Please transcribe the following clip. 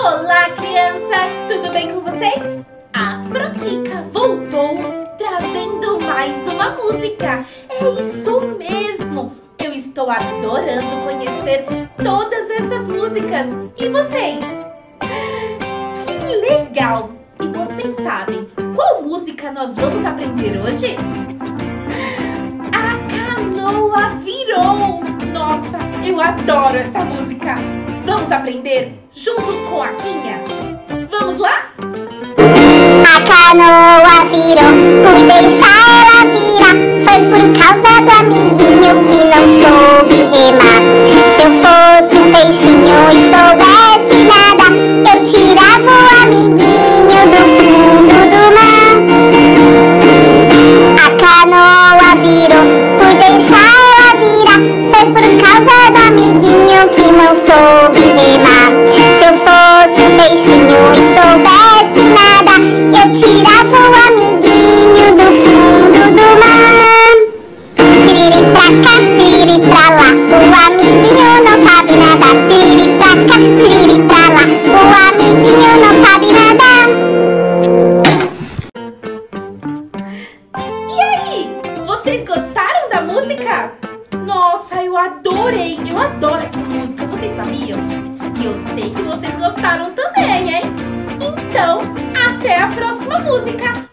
Olá, crianças! Tudo bem com vocês? A Proquica voltou trazendo mais uma música. É isso mesmo! Eu estou adorando conhecer todas essas músicas. E vocês? Que legal! E vocês sabem qual música nós vamos aprender hoje? A Canoa Virou! Nossa, eu adoro essa música! Vamos aprender junto com a Quinha? Vamos lá? A canoa virou, por deixar ela virar. Foi por causa do amiguinho que não soube remar. Se eu fosse um peixinho e soubesse nadar, eu tirava o amiguinho do fundo do mar. A canoa virou, por deixar ela virar. Foi por causa do amiguinho que não soube remar. Se eu fosse um peixinho e soubesse nadar, eu tirava o amiguinho do fundo do mar. Siriri pra cá, siriri pra lá, o amiguinho não sabe nadar. Siriri pra cá, siriri pra lá, o amiguinho não sabe nadar. E aí, vocês gostaram da música? Nossa, eu adorei! Eu adoro essa música, vocês sabiam? E eu sei que vocês gostaram também, hein? Então, até a próxima música!